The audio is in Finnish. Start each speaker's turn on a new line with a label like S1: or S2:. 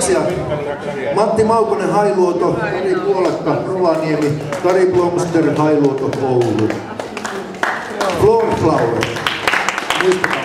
S1: Kiitoksia. Matti Maukonen, Hailuoto, Kari Puolakka, Rovaniemi, Kari Blomster, Hailuoto, Oulu. Floor Flower. Muistakaa.